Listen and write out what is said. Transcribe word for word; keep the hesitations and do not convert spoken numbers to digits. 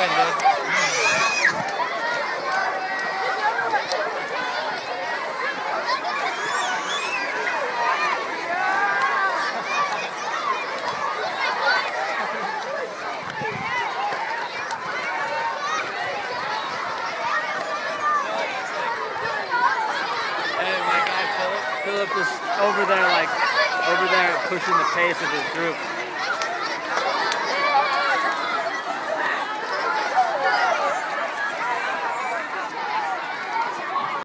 Philip is over there, like, over there pushing the pace of his group.